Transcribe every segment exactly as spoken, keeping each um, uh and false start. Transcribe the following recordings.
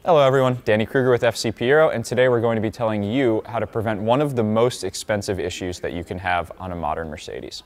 Hello everyone, Danny Kruger with F C P Euro, and today we're going to be telling you how to prevent one of the most expensive issues that you can have on a modern Mercedes.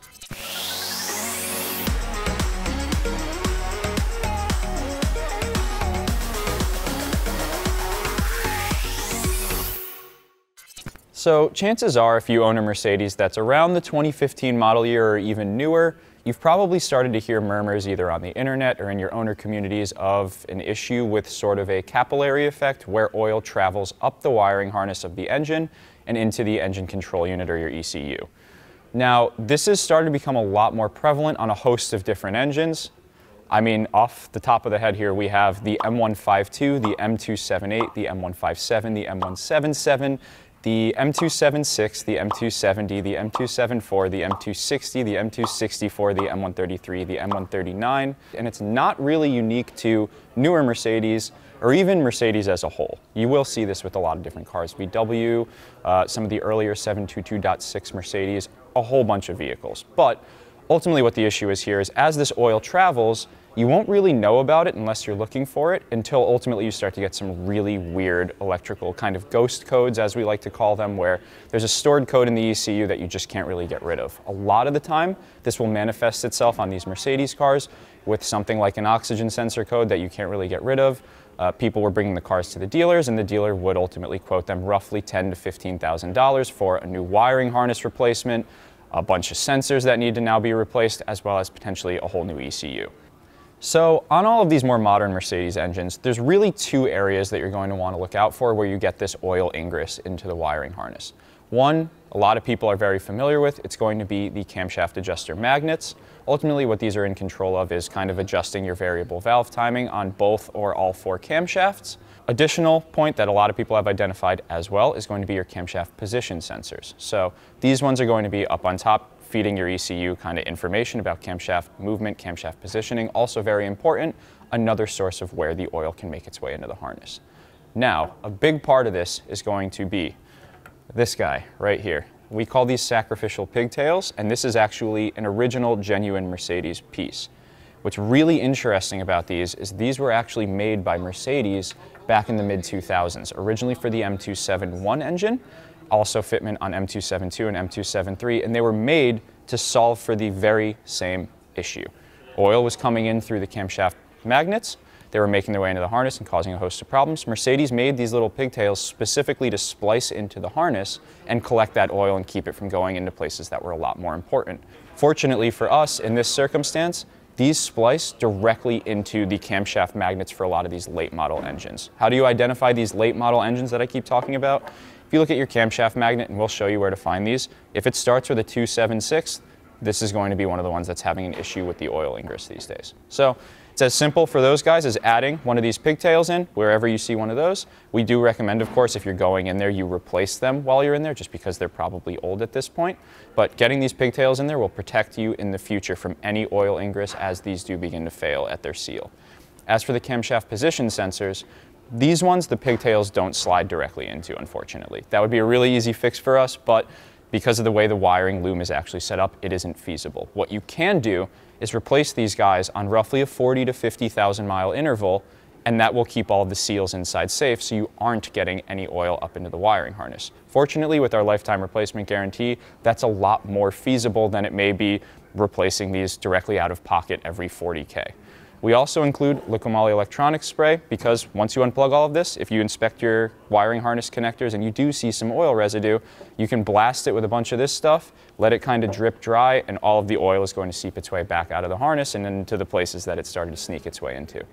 So chances are, if you own a Mercedes that's around the twenty fifteen model year or even newer, you've probably started to hear murmurs either on the internet or in your owner communities of an issue with sort of a capillary effect where oil travels up the wiring harness of the engine and into the engine control unit or your E C U. Now, this has started to become a lot more prevalent on a host of different engines. I mean, off the top of the head here, we have the M one fifty-two, the M two seventy-eight, the M one fifty-seven, the M one seventy-seven, the M two seventy-six, the M two seventy, the M two seventy-four, the M two sixty, the M two sixty-four, the M one thirty-three, the M one thirty-nine, and it's not really unique to newer Mercedes or even Mercedes as a whole. You will see this with a lot of different cars, V W, uh, some of the earlier seven twenty-two point six Mercedes, a whole bunch of vehicles. But ultimately what the issue is here is as this oil travels, you won't really know about it unless you're looking for it until ultimately you start to get some really weird electrical kind of ghost codes, as we like to call them, where there's a stored code in the E C U that you just can't really get rid of. A lot of the time, this will manifest itself on these Mercedes cars with something like an oxygen sensor code that you can't really get rid of. Uh, people were bringing the cars to the dealers, and the dealer would ultimately quote them roughly ten to fifteen thousand dollars for a new wiring harness replacement, a bunch of sensors that need to now be replaced, as well as potentially a whole new E C U. So on all of these more modern Mercedes engines, there's really two areas that you're going to want to look out for where you get this oil ingress into the wiring harness. One, a lot of people are very familiar with, it's going to be the camshaft adjuster magnets. Ultimately, what these are in control of is kind of adjusting your variable valve timing on both or all four camshafts. Additional point that a lot of people have identified as well is going to be your camshaft position sensors. So these ones are going to be up on top, feeding your E C U kind of information about camshaft movement, camshaft positioning, also very important, another source of where the oil can make its way into the harness. Now, a big part of this is going to be this guy right here. We call these sacrificial pigtails, and this is actually an original, genuine Mercedes piece. What's really interesting about these is these were actually made by Mercedes back in the mid two thousands, originally for the M two seventy-one engine, also fitment on M two seventy-two and M two seventy-three, and they were made to solve for the very same issue. Oil was coming in through the camshaft magnets, they were making their way into the harness and causing a host of problems. Mercedes made these little pigtails specifically to splice into the harness and collect that oil and keep it from going into places that were a lot more important. Fortunately for us, in this circumstance, these splice directly into the camshaft magnets for a lot of these late model engines. How do you identify these late model engines that I keep talking about? If you look at your camshaft magnet, and we'll show you where to find these, if it starts with a two seventy-six, this is going to be one of the ones that's having an issue with the oil ingress these days. So it's as simple for those guys as adding one of these pigtails in wherever you see one of those. We do recommend, of course, if you're going in there, you replace them while you're in there, just because they're probably old at this point. But getting these pigtails in there will protect you in the future from any oil ingress as these do begin to fail at their seal. As for the camshaft position sensors, these ones, the pigtails don't slide directly into, unfortunately. That would be a really easy fix for us, but because of the way the wiring loom is actually set up, it isn't feasible. What you can do is replace these guys on roughly a forty to fifty thousand mile interval, and that will keep all of the seals inside safe so you aren't getting any oil up into the wiring harness. Fortunately, with our lifetime replacement guarantee, that's a lot more feasible than it may be replacing these directly out of pocket every forty K. We also include liquid moly electronics spray because once you unplug all of this, if you inspect your wiring harness connectors and you do see some oil residue, you can blast it with a bunch of this stuff, let it kind of drip dry, and all of the oil is going to seep its way back out of the harness and into the places that it started to sneak its way into.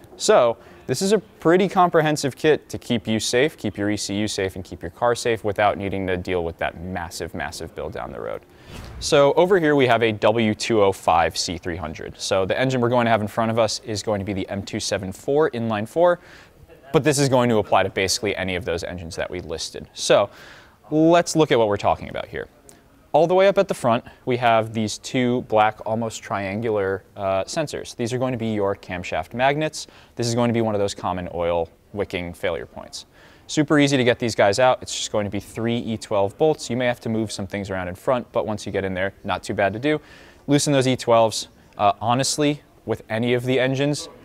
So this is a pretty comprehensive kit to keep you safe, keep your E C U safe, and keep your car safe without needing to deal with that massive, massive bill down the road. So over here we have a W two oh five C three hundred. So the engine we're going to have in front of us is going to be the M two seventy-four inline four, but this is going to apply to basically any of those engines that we listed. So let's look at what we're talking about here. All the way up at the front, we have these two black, almost triangular uh, sensors. These are going to be your camshaft magnets. This is going to be one of those common oil wicking failure points. Super easy to get these guys out. It's just going to be three E twelve bolts. You may have to move some things around in front, but once you get in there, not too bad to do. Loosen those E twelves. Uh, honestly, with any of the engines,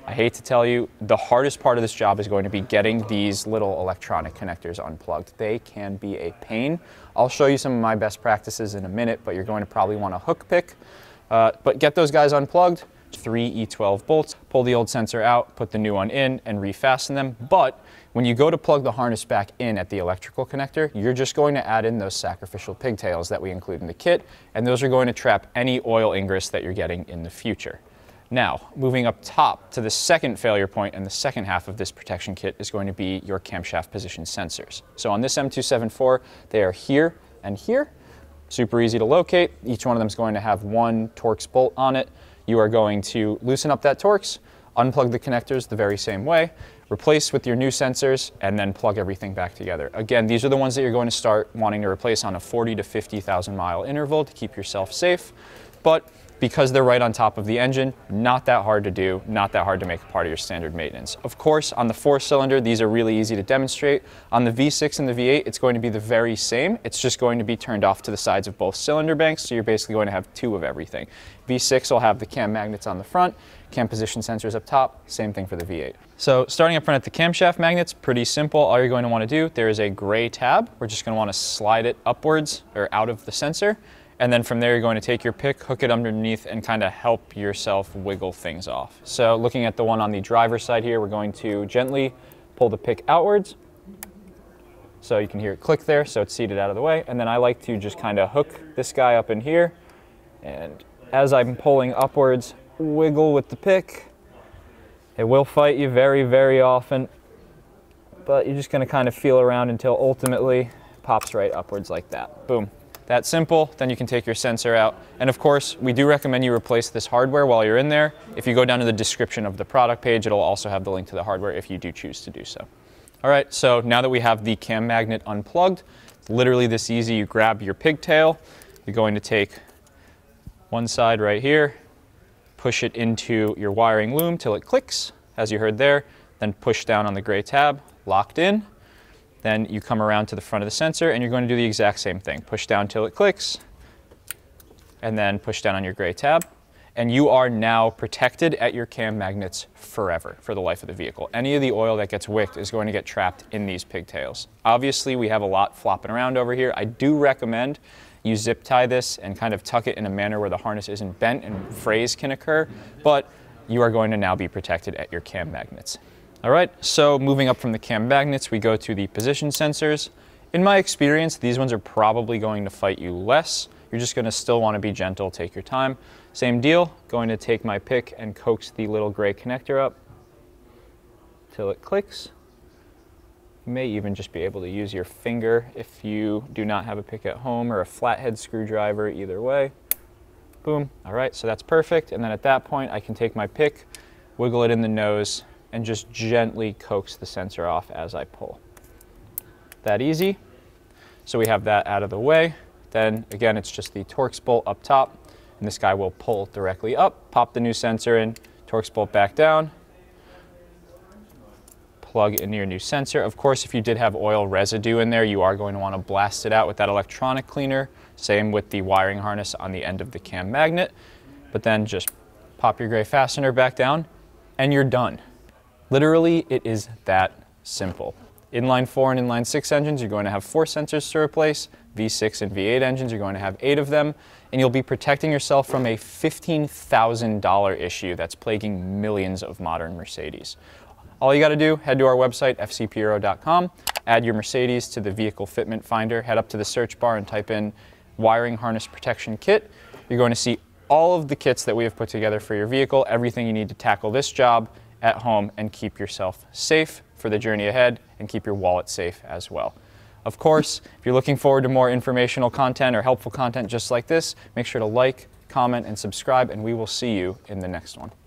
I hate to tell you, the hardest part of this job is going to be getting these little electronic connectors unplugged. They can be a pain. I'll show you some of my best practices in a minute, but you're going to probably want a hook pick. Uh, but get those guys unplugged, three E twelve bolts, pull the old sensor out, put the new one in, and refasten them. But when you go to plug the harness back in at the electrical connector, you're just going to add in those sacrificial pigtails that we include in the kit, and those are going to trap any oil ingress that you're getting in the future. Now, moving up top to the second failure point and the second half of this protection kit is going to be your camshaft position sensors. So on this M two seventy-four, they are here and here. Super easy to locate. Each one of them is going to have one Torx bolt on it. You are going to loosen up that Torx, unplug the connectors the very same way, replace with your new sensors, and then plug everything back together. Again, these are the ones that you're going to start wanting to replace on a forty to fifty thousand mile interval to keep yourself safe. But because they're right on top of the engine, not that hard to do, not that hard to make a part of your standard maintenance. Of course, on the four cylinder, these are really easy to demonstrate. On the V six and the V eight, it's going to be the very same. It's just going to be turned off to the sides of both cylinder banks, so you're basically going to have two of everything. V six will have the cam magnets on the front, cam position sensors up top, same thing for the V eight. So starting up front at the camshaft magnets, pretty simple. All you're going to want to do, there is a gray tab. We're just going to want to slide it upwards or out of the sensor. And then from there, you're going to take your pick, hook it underneath, and kind of help yourself wiggle things off. So looking at the one on the driver's side here, we're going to gently pull the pick outwards. So you can hear it click there, so it's seated out of the way. And then I like to just kind of hook this guy up in here. And as I'm pulling upwards, wiggle with the pick. It will fight you very, very often, but you're just going to kind of feel around until ultimately it pops right upwards like that. Boom. That simple, then you can take your sensor out. And of course, we do recommend you replace this hardware while you're in there. If you go down to the description of the product page, it'll also have the link to the hardware if you do choose to do so. All right, so now that we have the cam magnet unplugged, it's literally this easy. You grab your pigtail, you're going to take one side right here, push it into your wiring loom till it clicks, as you heard there, then push down on the gray tab, locked in. Then you come around to the front of the sensor and you're going to do the exact same thing. Push down till it clicks, and then push down on your gray tab. And you are now protected at your cam magnets forever, for the life of the vehicle. Any of the oil that gets wicked is going to get trapped in these pigtails. Obviously, we have a lot flopping around over here. I do recommend you zip tie this and kind of tuck it in a manner where the harness isn't bent and frays can occur, but you are going to now be protected at your cam magnets. All right, so moving up from the cam magnets, we go to the position sensors. In my experience, these ones are probably going to fight you less. You're just gonna still wanna be gentle, take your time. Same deal, going to take my pick and coax the little gray connector up till it clicks. You may even just be able to use your finger if you do not have a pick at home, or a flathead screwdriver, either way. Boom, all right, so that's perfect. And then at that point, I can take my pick, wiggle it in the nose, and just gently coax the sensor off as I pull. That easy. So we have that out of the way. Then again, it's just the Torx bolt up top, and this guy will pull directly up, pop the new sensor in, Torx bolt back down, plug in your new sensor. Of course, if you did have oil residue in there, you are going to want to blast it out with that electronic cleaner. Same with the wiring harness on the end of the cam magnet. But then just pop your gray fastener back down, and you're done. Literally, it is that simple. Inline four and inline six engines, you're going to have four sensors to replace. V six and V eight engines, you're going to have eight of them. And you'll be protecting yourself from a fifteen thousand dollar issue that's plaguing millions of modern Mercedes. All you got to do, head to our website, F C P Euro dot com, add your Mercedes to the vehicle fitment finder, head up to the search bar and type in wiring harness protection kit. You're going to see all of the kits that we have put together for your vehicle, everything you need to tackle this job at home and keep yourself safe for the journey ahead and keep your wallet safe as well. Of course, if you're looking forward to more informational content or helpful content just like this, make sure to like, comment, and subscribe, and we will see you in the next one.